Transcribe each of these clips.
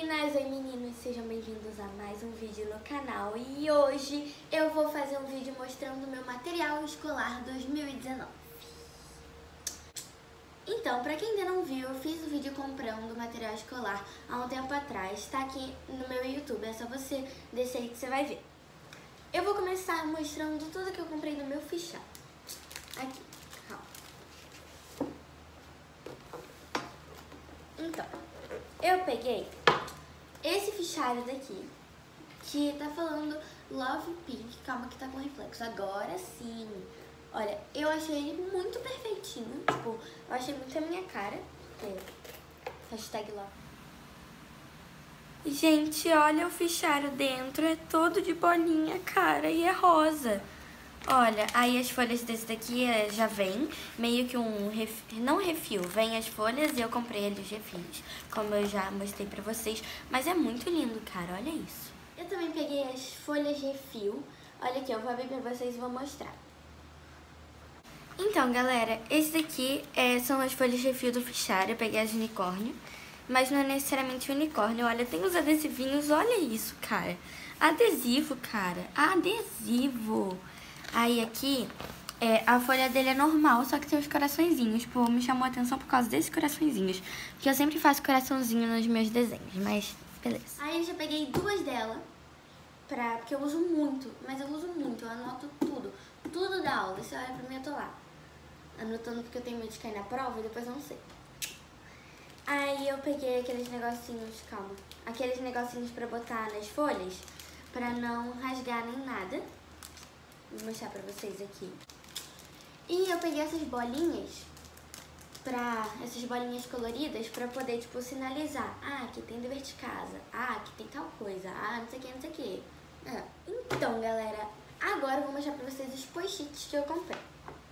meninas, oi meninos, sejam bem-vindos a mais um vídeo no canal. E hoje eu vou fazer um vídeo mostrando o meu material escolar 2019. Então, pra quem ainda não viu, eu fiz o vídeo comprando material escolar há um tempo atrás. Tá aqui no meu YouTube, é só você descer aí que você vai ver. Eu vou começar mostrando tudo que eu comprei no meu fichário. Aqui, calma. Então, eu peguei esse fichário daqui, que tá falando Love Pink, calma que tá com reflexo, agora sim. Olha, eu achei ele muito perfeitinho, tipo, eu achei muito a minha cara, hashtag love. Gente, olha o fichário dentro, é todo de bolinha, cara, e é rosa. Olha, aí as folhas desse daqui já vem meio que não refil, vem as folhas e eu comprei ali os refis, como eu já mostrei pra vocês, mas é muito lindo, cara, olha isso. Eu também peguei as folhas refil, olha aqui, eu vou abrir pra vocês e vou mostrar. Então, galera, esse daqui são as folhas refil do fichário, eu peguei as unicórnio, mas não é necessariamente unicórnio, olha, tem os adesivinhos, olha isso, cara, adesivo, cara, adesivo. Aí aqui, a folha dele é normal, só que tem os coraçõezinhos. Tipo, me chamou a atenção por causa desses coraçõezinhos. Porque eu sempre faço coraçãozinho nos meus desenhos, mas beleza. Aí eu já peguei duas delas, porque eu uso muito, mas eu uso muito, eu anoto tudo. Tudo da aula, você olha pra mim, eu tô lá. Anotando porque eu tenho medo de cair na prova e depois eu não sei. Aí eu peguei aqueles negocinhos, calma, aqueles negocinhos pra botar nas folhas, pra não rasgar nem nada. Vou mostrar pra vocês aqui. E eu peguei essas bolinhas coloridas pra poder, tipo, sinalizar. Ah, aqui tem dever de casa. Ah, aqui tem tal coisa. Ah, não sei o que, não sei o que. Então, galera, agora eu vou mostrar pra vocês os post-its que eu comprei.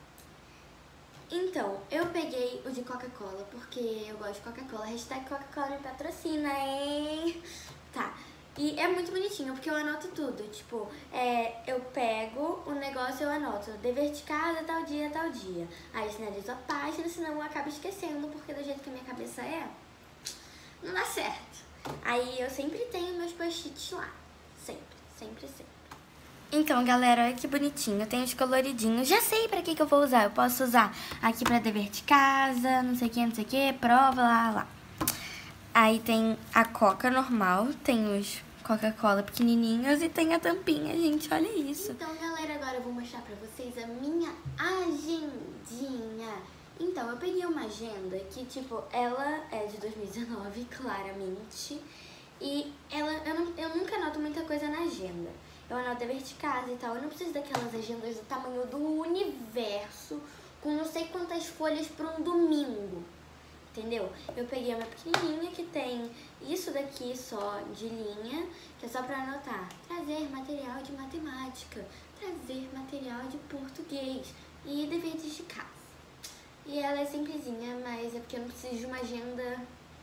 Então, eu peguei o de Coca-Cola, porque eu gosto de Coca-Cola. Hashtag Coca-Cola me patrocina, hein? Tá. E é muito bonitinho, porque eu anoto tudo, tipo, eu pego o negócio e eu anoto dever de casa, tal dia, tal dia. Aí sinalizo a página, senão eu acabo esquecendo, porque do jeito que a minha cabeça não dá certo. Aí eu sempre tenho meus post-its lá, sempre, sempre, sempre. Então, galera, olha que bonitinho, tem os coloridinhos, já sei pra que eu vou usar. Eu posso usar aqui pra dever de casa, não sei o que, prova, lá. Aí tem a Coca normal, tem os Coca-Cola pequenininhos e tem a tampinha, gente, olha isso. Então, galera, agora eu vou mostrar pra vocês a minha agendinha. Então, eu peguei uma agenda que, tipo, ela é de 2019, claramente. E eu nunca anoto muita coisa na agenda. Eu anoto dever de casa e tal. Eu não preciso daquelas agendas do tamanho do universo, com não sei quantas folhas pra um domingo. Entendeu? Eu peguei uma pequenininha que tem isso daqui só de linha, que é só pra anotar. Trazer material de matemática, trazer material de português e deveres de casa. E ela é simplesinha, mas é porque eu não preciso de uma agenda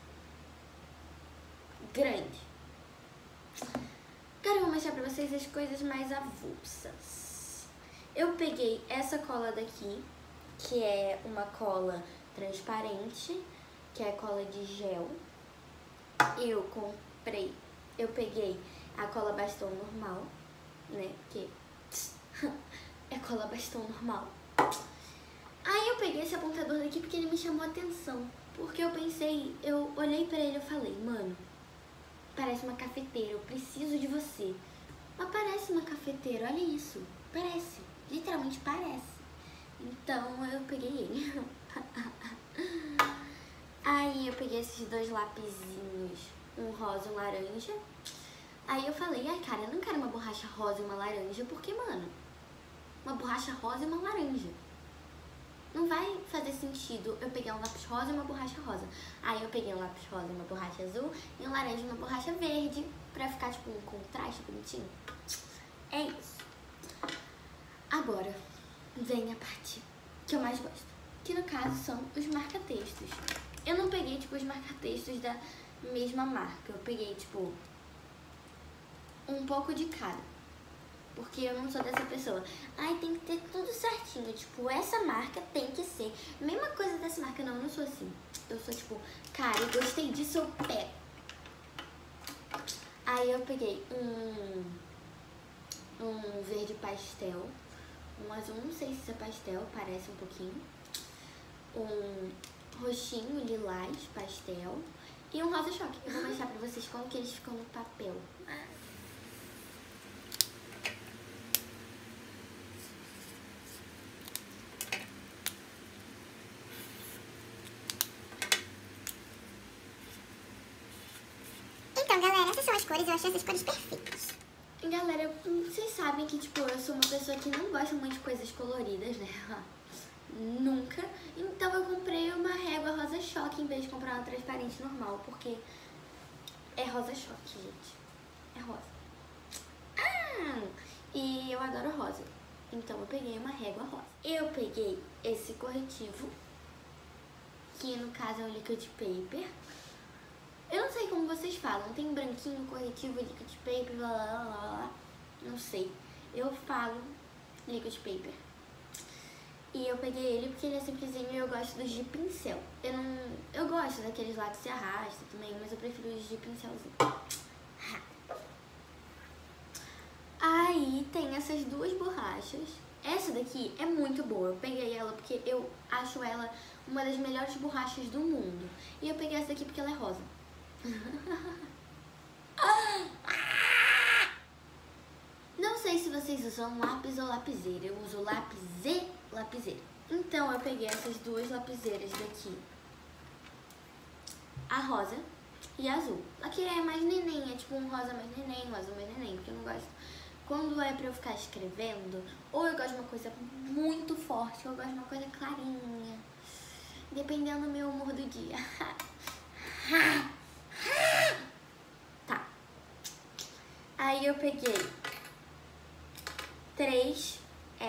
grande. Agora eu vou mostrar pra vocês as coisas mais avulsas. Eu peguei essa cola daqui, que é uma cola transparente, que é cola de gel. Eu peguei a cola bastão normal, né, porque é cola bastão normal. Aí eu peguei esse apontador daqui porque ele me chamou a atenção, porque eu olhei pra ele e falei, mano, parece uma cafeteira, eu preciso de você. Mas parece uma cafeteira, olha isso, parece, literalmente parece. Então eu peguei ele. Aí eu peguei esses dois lapisinhos, um rosa e um laranja. Aí eu falei, ai cara, eu não quero uma borracha rosa e uma laranja, porque, mano, uma borracha rosa e uma laranja não vai fazer sentido eu pegar um lápis rosa e uma borracha rosa. Aí eu peguei um lápis rosa e uma borracha azul, e um laranja e uma borracha verde, pra ficar tipo um contraste bonitinho. É isso. Agora vem a parte que eu mais gosto, que no caso são os marca-textos. Eu não peguei, tipo, os marca-textos da mesma marca. Eu peguei, tipo, um pouco de cada. Porque eu não sou dessa pessoa. Ai, tem que ter tudo certinho. Tipo, essa marca tem que ser. Mesma coisa dessa marca. Não, eu não sou assim. Eu sou, tipo, cara, eu gostei disso, eu pego. Aí eu peguei um verde pastel, um azul, não sei se isso é pastel, parece um pouquinho, um roxinho, lilás, pastel e um rosa choque. Eu vou mostrar pra vocês como que eles ficam no papel. Então, galera, essas são as cores, eu achei essas cores perfeitas. Galera, vocês sabem que, tipo, eu sou uma pessoa que não gosta muito de coisas coloridas, né? Nunca. Então eu comprei uma régua rosa choque em vez de comprar uma transparente normal, porque é rosa choque, gente. É rosa. E eu adoro rosa. Então eu peguei uma régua rosa. Eu peguei esse corretivo, que no caso é um liquid paper. Eu não sei como vocês falam, tem branquinho, corretivo, liquid paper, blá blá blá blá. Não sei. Eu falo liquid paper. E eu peguei ele porque ele é simplesinho e eu gosto dos de pincel. Eu gosto daqueles lá que se arrasta também, mas eu prefiro os de pincelzinho. Aí tem essas duas borrachas. Essa daqui é muito boa. Eu peguei ela porque eu acho ela uma das melhores borrachas do mundo. E eu peguei essa daqui porque ela é rosa. Não sei se vocês usam lápis ou lapiseira. Eu uso lápis e lapiseira. Então eu peguei essas duas lapiseiras daqui, a rosa e a azul. Aqui é mais neném, é tipo um rosa mais neném, um azul mais neném, porque eu não gosto. Quando é pra eu ficar escrevendo, ou eu gosto de uma coisa muito forte, ou eu gosto de uma coisa clarinha, dependendo do meu humor do dia. Tá. Aí eu peguei 3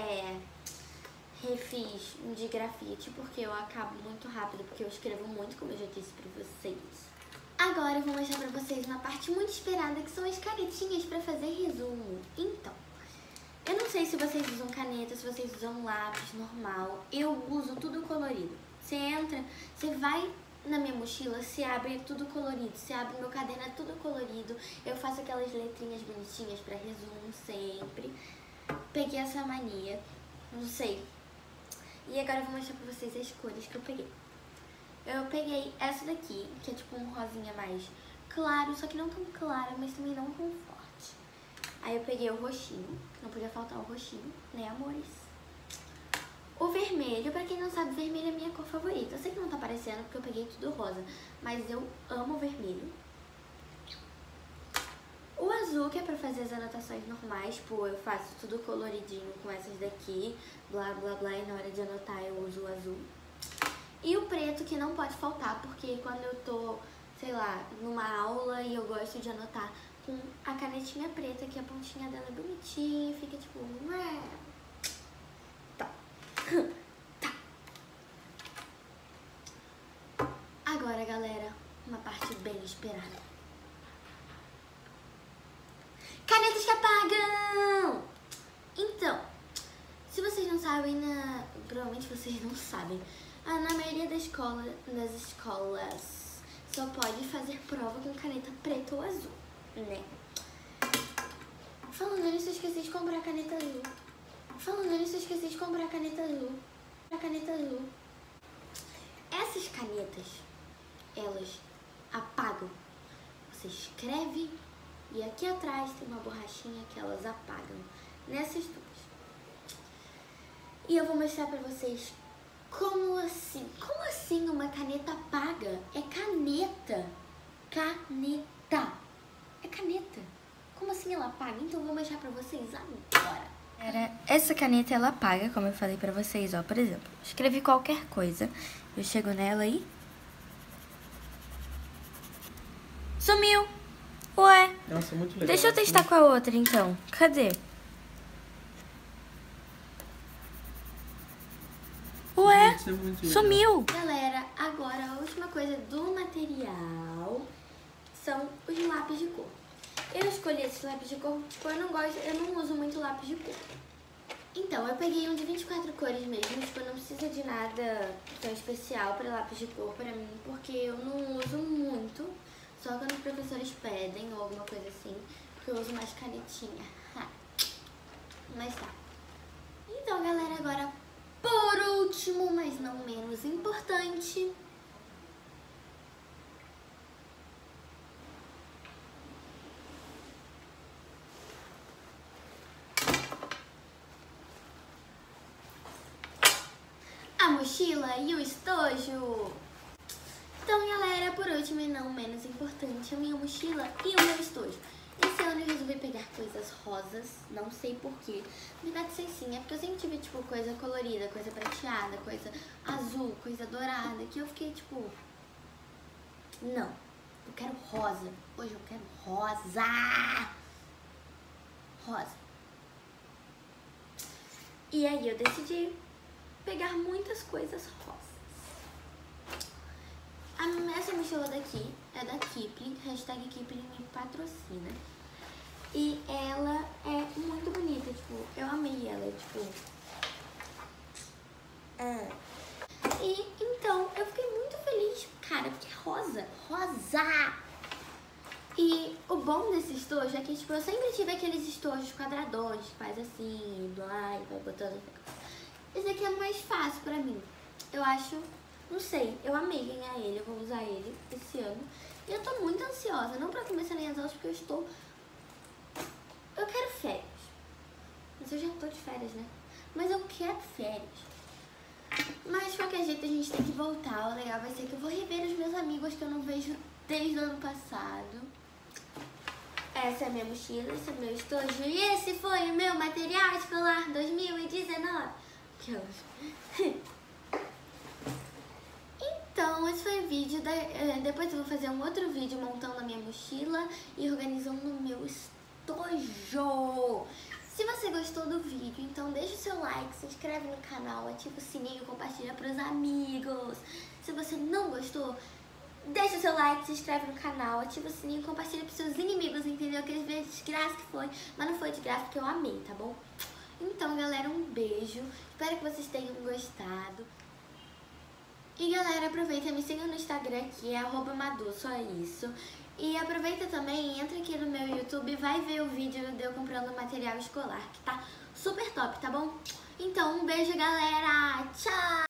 refis de grafite, porque eu acabo muito rápido, porque eu escrevo muito, como eu já disse pra vocês. Agora eu vou mostrar pra vocês uma parte muito esperada, que são as canetinhas pra fazer resumo. Então, eu não sei se vocês usam caneta, se vocês usam lápis normal. Eu uso tudo colorido. Você entra, você vai na minha mochila, se abre, é tudo colorido. Se abre meu caderno, é tudo colorido. Eu faço aquelas letrinhas bonitinhas pra resumo sempre. Peguei essa mania, não sei. E agora eu vou mostrar pra vocês as cores que eu peguei. Eu peguei essa daqui, que é tipo um rosinha mais claro, só que não tão claro, mas também não tão forte. Aí eu peguei o roxinho, não podia faltar o roxinho, né, amores? O vermelho, pra quem não sabe, vermelho é minha cor favorita. Eu sei que não tá aparecendo porque eu peguei tudo rosa, mas eu amo o vermelho. O azul, que é pra fazer as anotações normais, tipo, eu faço tudo coloridinho com essas daqui, blá blá blá, e na hora de anotar eu uso o azul. E o preto, que não pode faltar, porque quando eu tô, sei lá, numa aula e eu gosto de anotar com a canetinha preta, que a pontinha dela é bonitinha, fica tipo... Tá. Tá. Agora, galera, uma parte bem esperada. Canetas que apagam! Então, se vocês não sabem, provavelmente vocês não sabem, na maioria das escolas só pode fazer prova com caneta preta ou azul, né? Falando nisso, eu esqueci de comprar a caneta azul. A caneta azul. Essas canetas, elas apagam. Você escreve e aqui atrás tem uma borrachinha que elas apagam. Nessas duas. E eu vou mostrar pra vocês como assim? Como assim uma caneta apaga? É caneta. Caneta. É caneta. Como assim ela apaga? Então eu vou mostrar pra vocês agora. Essa caneta ela apaga, como eu falei pra vocês, ó. Por exemplo, escrevi qualquer coisa. Eu chego nela e... sumiu. Ué. Nossa, muito legal. Deixa eu testar com a outra então. Cadê? Ué, sumiu! Galera, agora a última coisa do material são os lápis de cor. Eu escolhi esses lápis de cor, tipo, eu não uso muito lápis de cor. Então, eu peguei um de 24 cores mesmo, tipo, não precisa de nada tão especial para lápis de cor pra mim, porque eu não uso muito, só quando os professores pedem ou alguma coisa assim, porque eu uso mais canetinha. Mas tá. Então, galera, agora por último, mas não menos importante, a mochila e o estojo. Então, galera, por último e não menos importante, a minha mochila e o meu estojo. Esse ano eu resolvi pegar coisas rosas, não sei porquê. Na verdade, sei sim, é porque eu sempre tive, tipo, coisa colorida, coisa prateada, coisa azul, coisa dourada, que eu fiquei, tipo, não, eu quero rosa. Hoje eu quero rosa. Rosa. E aí eu decidi pegar muitas coisas rosas. Essa mochila daqui é da Kipling, hashtag Kipling me patrocina. E ela é muito bonita, tipo, eu amei ela, tipo. E então eu fiquei muito feliz, cara, porque é rosa, rosa! E o bom desse estojo é que, tipo, eu sempre tive aqueles estojos quadradões, que faz assim, blá, e vai botando. Esse aqui é mais fácil pra mim, eu acho. Não sei, eu amei ganhar ele, eu vou usar ele esse ano. E eu tô muito ansiosa, não pra começar nem as aulas, porque eu quero férias. Mas eu já tô de férias, né? Mas eu quero férias. Mas de qualquer jeito a gente tem que voltar. O legal vai ser que eu vou rever os meus amigos que eu não vejo desde o ano passado. Essa é a minha mochila, esse é o meu estojo. E esse foi o meu material escolar 2019. Então, esse foi o vídeo. Depois eu vou fazer um outro vídeo montando a minha mochila e organizando o meu estojo. Se você gostou do vídeo, então deixa o seu like, se inscreve no canal, ativa o sininho, compartilha para os amigos. Se você não gostou, deixa o seu like, se inscreve no canal, ativa o sininho, compartilha para os seus inimigos, entendeu? Que eles veem de graça que foi, mas não foi de graça porque eu amei, tá bom? Então, galera, um beijo. Espero que vocês tenham gostado. E galera, aproveita e me siga no Instagram, que é @madu, só isso. E aproveita também, entra aqui no meu YouTube e vai ver o vídeo de eu comprando material escolar, que tá super top, tá bom? Então, um beijo, galera! Tchau!